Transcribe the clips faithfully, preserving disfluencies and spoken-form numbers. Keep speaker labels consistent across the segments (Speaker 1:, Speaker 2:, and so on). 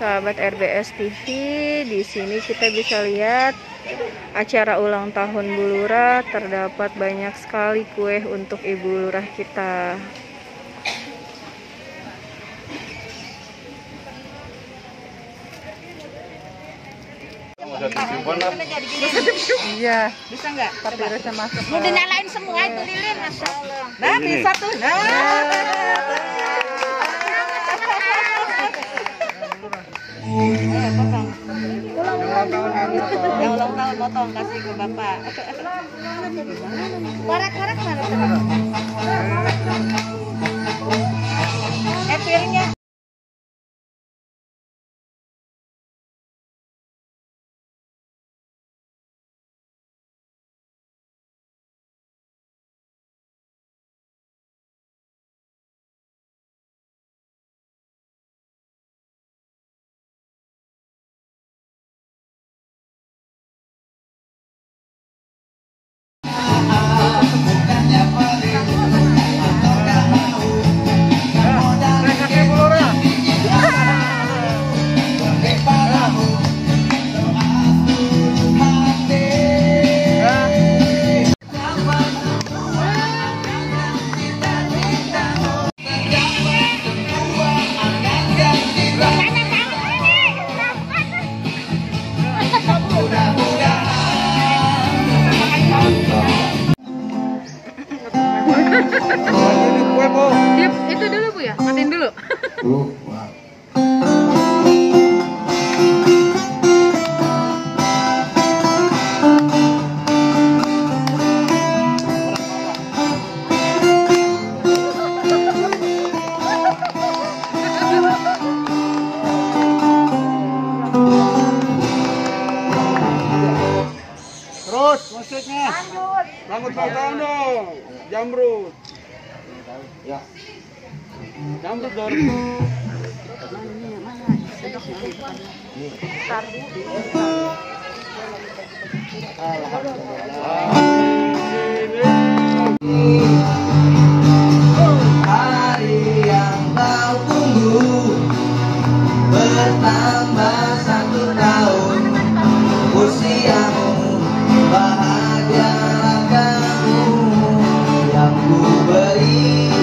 Speaker 1: Sahabat R B S T V, di sini kita bisa lihat acara ulang tahun Bu Lurah. Terdapat banyak sekali kue untuk Ibu Lurah kita.
Speaker 2: Iya.
Speaker 1: Bisa nggak?
Speaker 2: Papirusnya masuk.
Speaker 3: Mau dinyalain semua itu lilin, masya Allah.
Speaker 1: Nah, bisa tuh. Nah.
Speaker 3: Ya ulang tahun potong kasih ke bapak. Warak-warak mana? Eh piringnya.
Speaker 1: Itu dulu Bu ya, matiin dulu.
Speaker 4: Terus musiknya. Lanjut tahun dong. Jamrut. Ya. Jamrut dong.
Speaker 5: Hari yang kau tunggu bertambah satu tahun usiamu, bahagia kamu yang ku beri,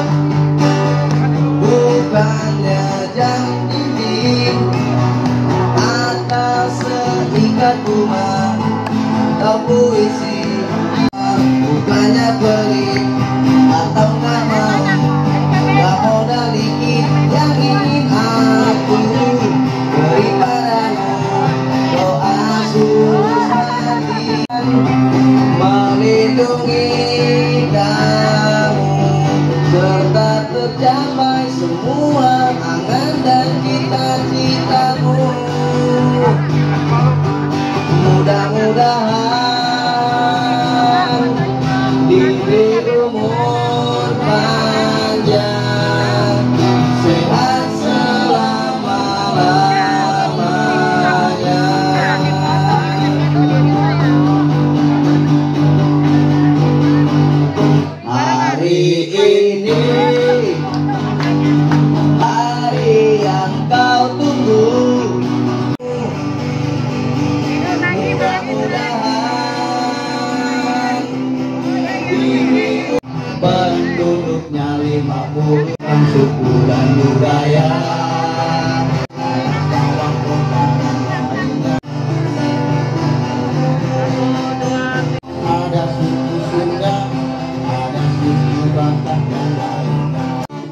Speaker 5: bukannya jam dinding atau seikat bunga atau puisi, bukannya beri atau nama, gak modal dikit yang ingin aku beri padamu, doa susah melindungi kamu serta tercapai semua angan dan cita-citamu. Mudah-mudahan diberi umur panjang, sehat selama-lamanya. Hari ini hari yang kau tunggu, mudah-mudahan diri penduduknya lima puluh suku dan budaya. Ada suku Sunda, ada suku Batak dan lainnya.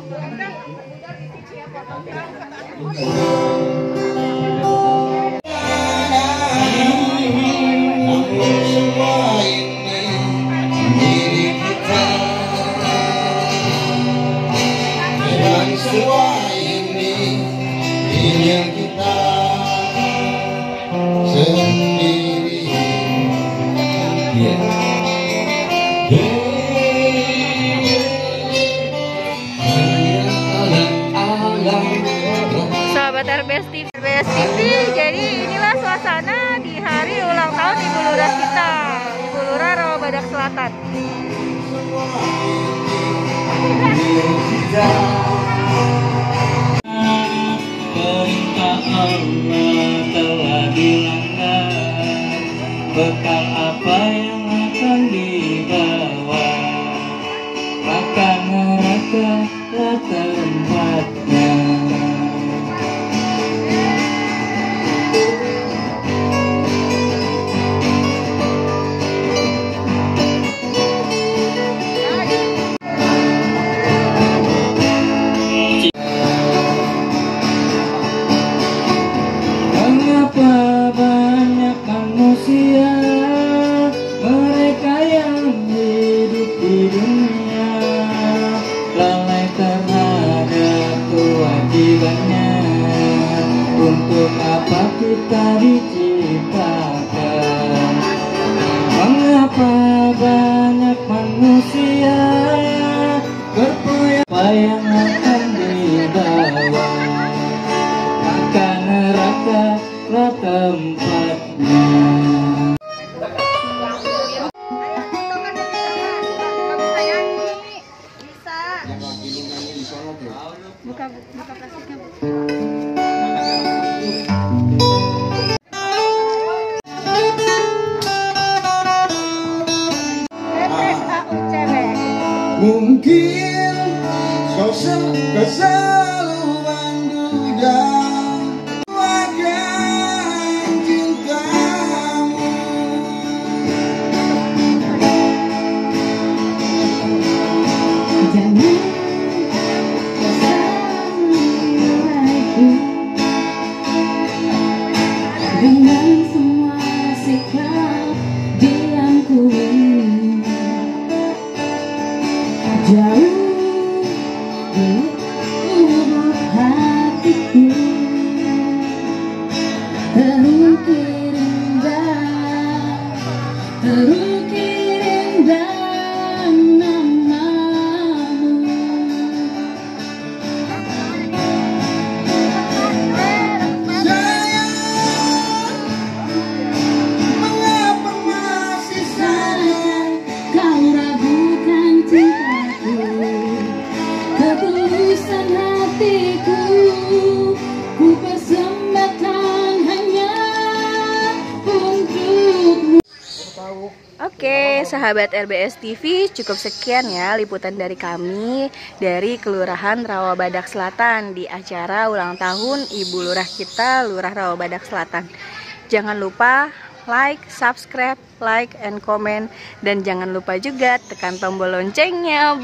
Speaker 5: Namun semua ini milik kita, dan semua ini milik kita sendiri. Yeah.
Speaker 1: Sahabat R B S T V, R B S T V, jadi inilah suasana di hari ulang tahun Ibu Lurah kita, Ibu Lurah Rawabadak Selatan.
Speaker 5: Perintah
Speaker 2: Allah telah dilanggar, bekal apa yang akan dibawa, maka neraka lah tempatnya. Mengapa banyak manusia, mereka yang hidup di dunia, lalai terhadap kewajibannya? Untuk apa kita diciptakan? Mengapa banyak manusia berpoya apa yang akan dibawa, maka neraka lah tempatnya.
Speaker 3: Buka buka plastiknya, Bu.
Speaker 5: Mungkin kau sel kau selalu menduga akan cintamu.
Speaker 6: Jangan kau salahku dengan semua sikap diamku. Jauh di lubuk hatiku terukir indah, terukir indah namamu.
Speaker 5: Sayang, mengapa masih sayang?
Speaker 6: Kau ragukan cintaku, ketulusan hatiku, ku persembahkan hanya untukmu.
Speaker 1: Oke, sahabat R B S T V, cukup sekian ya liputan dari kami dari Kelurahan Rawabadak Selatan di acara ulang tahun Ibu Lurah kita, Lurah Rawabadak Selatan. Jangan lupa like, subscribe, like, and comment, dan jangan lupa juga tekan tombol loncengnya.